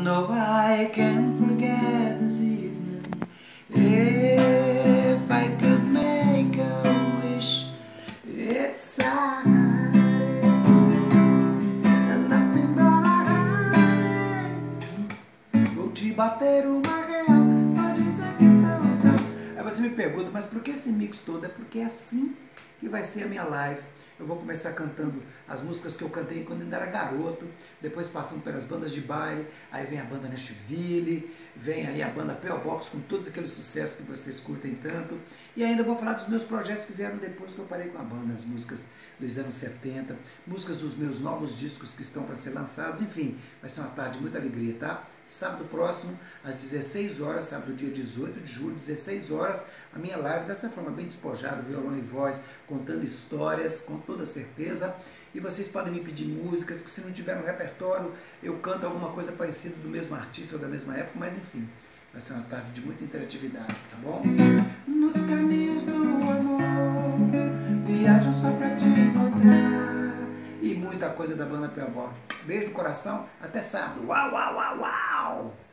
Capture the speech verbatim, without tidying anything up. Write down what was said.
know I can forget this evening if I could make a wish. It's Saturday and nothing but a honey. Vou te bater uma real, pode dizer que sou tão. Aí você me pergunta, mas por que esse mix todo? É porque é assim que vai ser a minha live. Eu vou começar cantando as músicas que eu cantei quando ainda era garoto, depois passando pelas bandas de baile, aí vem a banda Nashville, vem aí a banda P O Box com todos aqueles sucessos que vocês curtem tanto, e ainda vou falar dos meus projetos que vieram depois que eu parei com a banda, as músicas dos anos setenta, músicas dos meus novos discos que estão para ser lançados, enfim, vai ser uma tarde de muita alegria, tá? Sábado próximo, às dezesseis horas, sábado dia dezoito de julho, dezesseis horas, a minha live dessa forma bem despojada, violão e voz, contando histórias, com toda certeza. E vocês podem me pedir músicas, que se não tiver no repertório, eu canto alguma coisa parecida do mesmo artista ou da mesma época, mas enfim, vai ser uma tarde de muita interatividade, tá bom? Nos caminhos do amor, viajo só pra te encontrar. E muita coisa da banda P O Box. Beijo no coração, até sábado. Uau, uau, uau, uau!